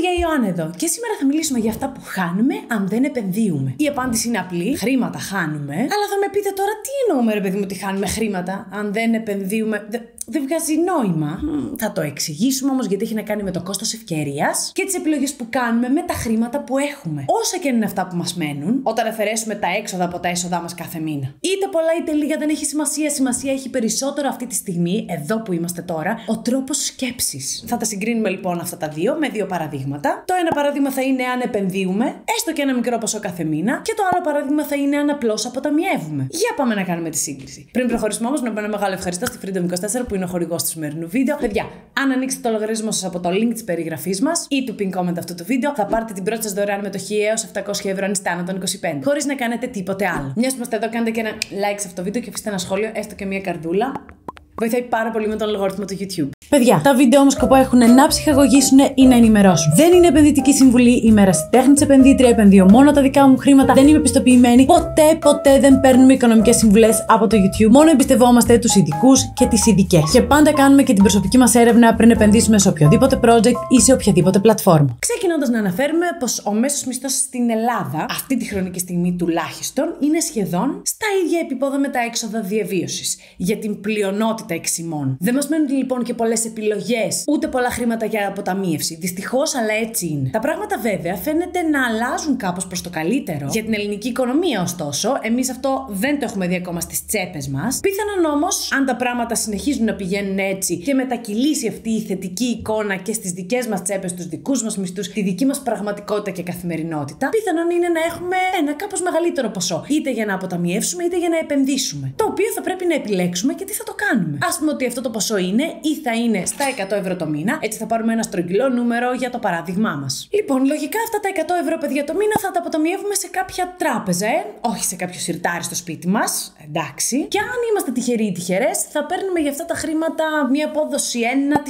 παιδιά, η Ιωάννα εδώ. Και σήμερα θα μιλήσουμε για αυτά που χάνουμε αν δεν επενδύουμε. Η απάντηση είναι απλή. Χρήματα χάνουμε. Αλλά θα με πείτε τώρα τι εννοούμε, ρε παιδί μου, ότι χάνουμε χρήματα αν δεν επενδύουμε. Δεν βγάζει νόημα. Θα το εξηγήσουμε όμως, γιατί έχει να κάνει με το κόστος ευκαιρίας και τις επιλογές που κάνουμε με τα χρήματα που έχουμε. Όσα και είναι αυτά που μας μένουν, όταν αφαιρέσουμε τα έξοδα από τα έσοδά μας κάθε μήνα. Είτε πολλά είτε λίγα δεν έχει σημασία. Σημασία έχει περισσότερο αυτή τη στιγμή, εδώ που είμαστε τώρα, ο τρόπος σκέψης. Θα τα συγκρίνουμε λοιπόν αυτά τα δύο με δύο παραδείγματα. Το ένα παράδειγμα θα είναι αν επενδύουμε, έστω και ένα μικρό ποσό κάθε μήνα, και το άλλο παράδειγμα θα είναι αν απλώς αποταμιεύουμε. Για πάμε να κάνουμε τη σύγκριση. Πριν προχωρήσουμε όμως, να πω ένα μεγάλο ευχαριστώ στη Freedom24 που είναι ο χορηγός του σημερινού βίντεο. Παιδιά, αν ανοίξετε το λογαριασμό σας από το link της περιγραφής μας ή του pin comment αυτού του βίντεο, θα πάρετε την πρώτη σας δωρεάν μετοχή έως 700 ευρώ αν είστε άνω των 25. Χωρίς να κάνετε τίποτε άλλο. Μιας που είστε εδώ, κάντε και ένα like σε αυτό το βίντεο και αφήστε ένα σχόλιο, έστω και μια καρδούλα. Βοηθάει πάρα πολύ με τον αλγόριθμο του YouTube. Παιδιά, τα βίντεο όμως σκοπό έχουν να ψυχαγωγήσουν ή να ενημερώσουν. Δεν είναι επενδυτική συμβουλή, είμαι ερασιτέχνη της επενδύτρια, επενδύω μόνο τα δικά μου χρήματα, δεν είμαι πιστοποιημένη. Ποτέ δεν παίρνουμε οικονομικές συμβουλές από το YouTube. Μόνο εμπιστευόμαστε τους ειδικούς και τις ειδικές. Και πάντα κάνουμε και την προσωπική μας έρευνα πριν επενδύσουμε σε οποιοδήποτε project ή σε οποιαδήποτε πλατφόρμα. Ξεκινώντας να αναφέρουμε πως ο μέσος μισθός στην Ελλάδα, αυτή τη χρονική στιγμή τουλάχιστον, είναι σχεδόν στα ίδια επίπεδα με τα έξοδα διαβίωσης. Για την πλειονότητα εξημών. Δεν μας μένουν λοιπόν και πολλές επιλογές, ούτε πολλά χρήματα για αποταμίευση. Δυστυχώς, αλλά έτσι είναι. Τα πράγματα βέβαια φαίνεται να αλλάζουν κάπως προς το καλύτερο για την ελληνική οικονομία, ωστόσο. Εμείς αυτό δεν το έχουμε δει ακόμα στις τσέπες μας. Πιθανόν όμως, αν τα πράγματα συνεχίζουν να πηγαίνουν έτσι και μετακυλήσει αυτή η θετική εικόνα και στις δικές μας τσέπες, τους δικούς μας μισθούς, τη δική μας πραγματικότητα και καθημερινότητα, πιθανόν είναι να έχουμε ένα κάπως μεγαλύτερο ποσό. Είτε για να αποταμιεύσουμε, είτε για να επενδύσουμε. Το οποίο θα πρέπει να επιλέξουμε και τι θα το κάνουμε. Ας πούμε ότι αυτό το ποσό είναι ή θα είναι στα 100 ευρώ το μήνα, έτσι θα πάρουμε ένα στρογγυλό νούμερο για το παράδειγμά μας. Λοιπόν, λογικά αυτά τα 100 ευρώ, παιδιά, το μήνα θα τα αποταμιεύουμε σε κάποια τράπεζα, όχι σε κάποιο σιρτάρι στο σπίτι μας. Εντάξει. Και αν είμαστε τυχεροί ή τυχερές, θα παίρνουμε για αυτά τα χρήματα μια απόδοση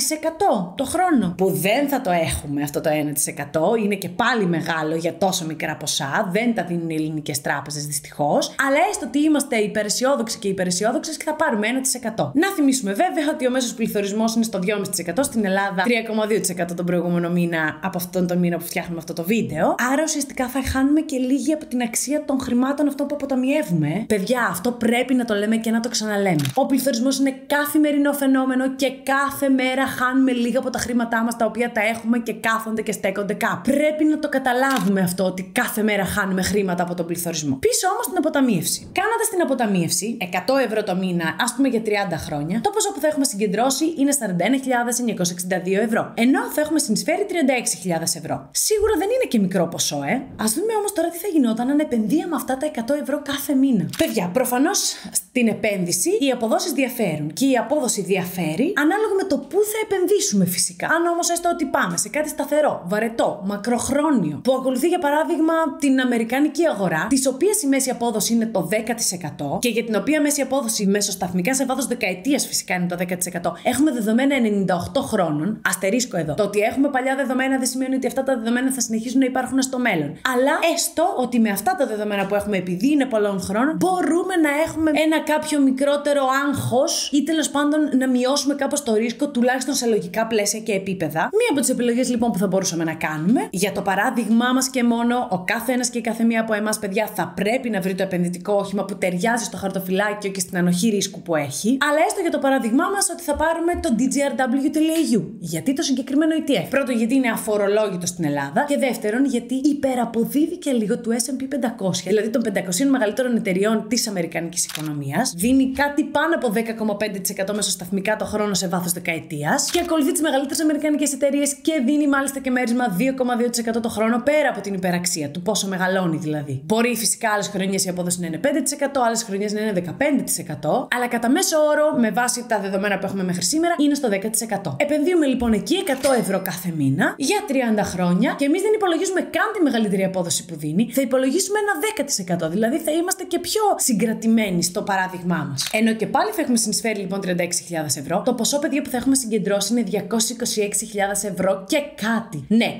1% το χρόνο. Που δεν θα το έχουμε αυτό το 1%, είναι και πάλι μεγάλο για τόσο μικρά ποσά, δεν τα δίνουν οι ελληνικές τράπεζες δυστυχώς. Αλλά έστω ότι είμαστε υπεραισιόδοξοι και υπεραισιόδοξες και θα πάρουμε 1%. Να θυμίσουμε βέβαια ότι ο μέσος πληθωρισμός είναι στο 2,5%, στην Ελλάδα 3,2% τον προηγούμενο μήνα από αυτόν τον μήνα που φτιάχνουμε αυτό το βίντεο. Άρα ουσιαστικά θα χάνουμε και λίγη από την αξία των χρημάτων αυτών που αποταμιεύουμε. Παιδιά, αυτό πρέπει να το λέμε και να το ξαναλέμε. Ο πληθωρισμός είναι καθημερινό φαινόμενο και κάθε μέρα χάνουμε λίγα από τα χρήματά μας τα οποία τα έχουμε και κάθονται και στέκονται κάπου. Πρέπει να το καταλάβουμε αυτό, ότι κάθε μέρα χάνουμε χρήματα από τον πληθωρισμό. Πίσω όμως την αποταμίευση. Κάνοντας την αποταμίευση 100 ευρώ το μήνα, ας πούμε για 30 χρόνια, το ποσό που θα έχουμε συγκεντρώσει είναι 41.962 ευρώ. Ενώ θα έχουμε συνεισφέρει 36.000 ευρώ. Σίγουρα δεν είναι και μικρό ποσό, Ας δούμε όμως τώρα τι θα γινόταν αν επενδύαμε αυτά τα 100 ευρώ κάθε μήνα. Παιδιά, προφανώς στην επένδυση οι αποδόσεις διαφέρουν και η απόδοση διαφέρει ανάλογα με το πού θα επενδύσουμε φυσικά. Αν όμως έστω ότι πάμε σε κάτι σταθερό, βαρετό, μακροχρόνιο, που ακολουθεί για παράδειγμα την αμερικανική αγορά, της οποίας η μέση απόδοση είναι το 10% και για την οποία μέση απόδοση μεσοσταθμικά σε βάθος δεκαετίας φυσικά είναι το 10%. Έχουμε δεδομένα 98 χρόνων. Αστερίσκο εδώ. Το ότι έχουμε παλιά δεδομένα δεν σημαίνει ότι αυτά τα δεδομένα θα συνεχίσουν να υπάρχουν στο μέλλον. Αλλά έστω ότι με αυτά τα δεδομένα που έχουμε, επειδή είναι πολλών χρόνων, μπορούμε να έχουμε ένα κάποιο μικρότερο άγχος ή τέλος πάντων να μειώσουμε κάπως το ρίσκο, τουλάχιστον σε λογικά πλαίσια και επίπεδα. Μία από τις επιλογές λοιπόν που θα μπορούσαμε να κάνουμε, για το παράδειγμά μας και μόνο, ο κάθε ένας και η κάθε μία από εμάς, παιδιά, θα πρέπει να βρει το επενδυτικό όχημα που ταιριάζει στο χαρτοφυλάκιο και στην ανοχή ρίσκου που έχει. Αλλά έστω για το παράδειγμά μας ότι θα πάρουμε το DGRW.eu. Γιατί το συγκεκριμένο ETF? Πρώτον, γιατί είναι αφορολόγητο στην Ελλάδα. Και δεύτερον, γιατί υπεραποδίδει και λίγο του S&P 500, δηλαδή των 500 μεγαλύτερων εταιριών της αμερικανικής οικονομίας. Δίνει κάτι πάνω από 10,5% μεσοσταθμικά το χρόνο σε βάθος δεκαετίας. Και ακολουθεί τις μεγαλύτερες αμερικανικές εταιρείες και δίνει μάλιστα και μέρισμα 2,2% το χρόνο πέρα από την υπεραξία του. Πόσο μεγαλώνει δηλαδή. Μπορεί φυσικά άλλες χρονιές η απόδοση να είναι 5%, άλλες χρονιές να είναι 15%, αλλά κατά μέσο όρο, με βάση τα δεδομένα που έχουμε μέχρι σήμερα, είναι στο 10%. Επενδύουμε λοιπόν εκεί 100 ευρώ κάθε μήνα για 30 χρόνια και εμείς δεν υπολογίζουμε καν τη μεγαλύτερη απόδοση που δίνει, θα υπολογίσουμε ένα 10%. Δηλαδή θα είμαστε και πιο συγκρατημένοι στο παράδειγμά μας. Ενώ και πάλι θα έχουμε συνεισφέρει λοιπόν 36.000 ευρώ, το ποσό, παιδιά, που θα έχουμε συγκεντρώσει είναι 226.000 ευρώ και κάτι. Ναι,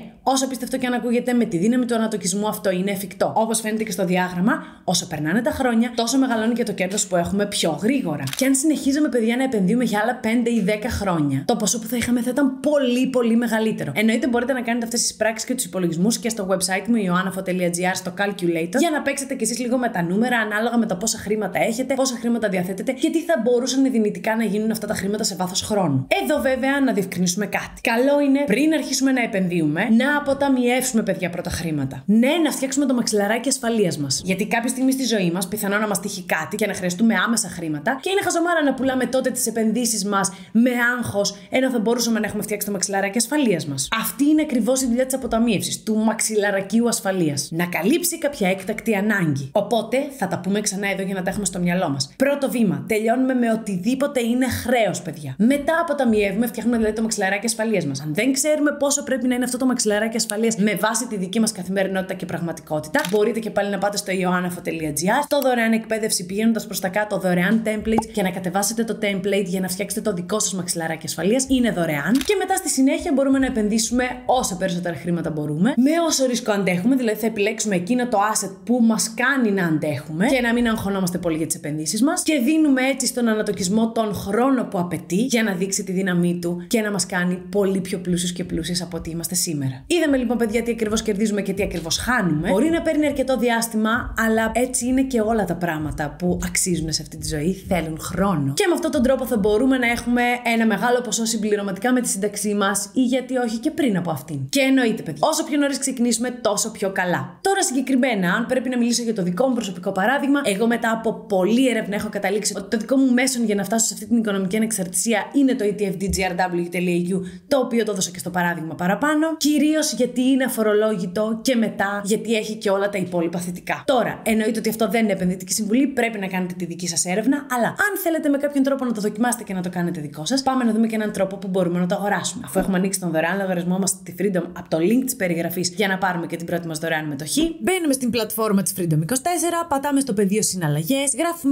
όσο απίστευτο και αν ακούγεται, με τη δύναμη του ανατοκισμού αυτό είναι εφικτό. Όπως φαίνεται και στο διάγραμμα, όσο περνάνε τα χρόνια, τόσο μεγαλώνει και το κέρδος που έχουμε πιο γρήγορα. Και αν συνεχίζαμε, παιδιά, να επενδύουμε για άλλα 5 ή 10 χρόνια, το ποσό που θα είχαμε θα ήταν πολύ μεγαλύτερο. Εννοείται μπορείτε να κάνετε αυτές τις πράξεις και τους υπολογισμούς και στο website μου, ioannafo.gr, στο calculator, για να παίξετε κι εσείς λίγο με τα νούμερα ανάλογα με το πόσα χρήματα έχετε, πόσα χρήματα διαθέτετε και τι θα μπορούσαν δυνητικά να γίνουν αυτά τα χρήματα σε βάθος χρόνου. Εδώ, βέβαια, να διευκρινίσουμε κάτι. Καλό είναι πριν αρχίσουμε να επενδύουμε, να αποταμιεύσουμε, παιδιά, πρώτα χρήματα. Ναι, να φτιάξουμε το μαξιλαράκι ασφαλείας μας. Γιατί κάποια στιγμή στη ζωή μας πιθανόν να μας τύχει κάτι και να χρειαστούμε άμεσα χρήματα και είναι χαζομάρα να πουλάμε τότε τις επενδύσεις μας με άγχος, ενώ θα μπορούσαμε να έχουμε φτιάξει το μαξιλαράκι ασφαλείας μας. Αυτή είναι ακριβώς η δουλειά της αποταμίευσης, του μαξιλαρακίου ασφαλείας. Να καλύψει κάποια έκτακτη ανάγκη. Οπότε θα τα πούμε ξανά εδώ για να τα έχουμε στο μυαλό μας. Πρώτο βήμα. Τελειώνουμε με οτιδήποτε είναι χρέος, παιδιά. Μετά αποταμιεύουμε, φτιάχνουμε δηλαδή το μαξιλαράκι ασφαλείας μας. Αν δεν ξέρουμε πόσο πρέπει να είναι αυτό το μαξιλαράκι ασφαλείας με βάση τη δική μας καθημερινότητα και πραγματικότητα, μπορείτε και πάλι να πάτε στο ioannafo.gr, στο δωρεάν εκπαίδευση, πηγαίνοντας προς τα κάτω δωρεάν templates και να κατεβάσετε το template για να φτιάξετε το δικό σας μαξιλαράκι ασφαλείας. Είναι δωρεάν. Και μετά στη συνέχεια μπορούμε να επενδύσουμε όσα περισσότερα χρήματα μπορούμε, με όσο ρίσκο αντέχουμε, δηλαδή θα επιλέξουμε εκείνο το asset που μας κάνει να αντέχουμε και να μην αγχωνόμαστε πολύ για τις επενδύσεις μας και δίνουμε έτσι στον ανατοκισμό τον χρόνο που απαιτεί για να δείξει τη δύναμή του και να μας κάνει πολύ πιο πλούσιους και πλούσιες από ό,τι είμαστε σήμερα. Είδαμε λοιπόν, παιδιά, τι ακριβώς κερδίζουμε και τι ακριβώς χάνουμε. Μπορεί να παίρνει αρκετό διάστημα, αλλά έτσι είναι και όλα τα πράγματα που αξίζουν σε αυτή τη ζωή. Θέλουν χρόνο. Και με αυτόν τον τρόπο θα μπορούμε να έχουμε ένα μεγάλο ποσό συμπληρωματικά με τη σύνταξή μας ή γιατί όχι και πριν από αυτήν. Και εννοείται, παιδιά, όσο πιο νωρίς ξεκινήσουμε, τόσο πιο καλά. Τώρα συγκεκριμένα, αν πρέπει να μιλήσω για το δικό μου προσωπικό παράδειγμα, εγώ μετά από πολλή έρευνα έχω καταλήξει ότι το δικό μου μέσον για να φτάσω σε αυτή την οικονομική ανεξαρτησία είναι το etfdgrw.eu, το οποίο το έδωσα και στο παράδειγμα παραπάνω. Κυρίως γιατί είναι αφορολόγητο και μετά γιατί έχει και όλα τα υπόλοιπα θετικά. Τώρα, εννοείται ότι αυτό δεν είναι επενδυτική συμβουλή, πρέπει να κάνετε τη δική σας έρευνα, αλλά αν θέλετε με κάποιον τρόπο να το δοκιμάσετε και να το κάνετε δικό σας, πάμε να δούμε και έναν τρόπο που μπορούμε να το αγοράσουμε. Αφού έχουμε ανοίξει τον δωρεάν λογαριασμό μας στη Freedom από το link της περιγραφής για να πάρουμε και την πρώτη μας δωρεάν μετοχή, μπαίνουμε στην πλατφόρμα της Freedom24, πατάμε στο πεδίο συναλλαγές, γράφουμε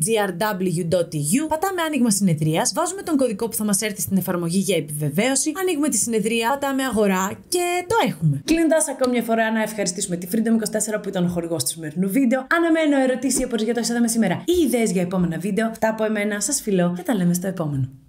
dgrw.eu, πατάμε άνοιγμα συνεδρίας, βάζουμε τον κωδικό που θα μας έρθει στην εφαρμογή για επιβεβαίωση, ανοίγουμε τη συνεδρία, πατάμε αγορά και το έχουμε. Κλείνοντας, ακόμη μια φορά να ευχαριστήσουμε τη Freedom24 που ήταν ο χορηγός του σημερινού βίντεο. Αναμένω ερωτήσεις ή απορίες για το είδαμε σήμερα ή ιδέες για επόμενα βίντεο. Αυτά από εμένα, σας φιλώ και τα λέμε στο επόμενο.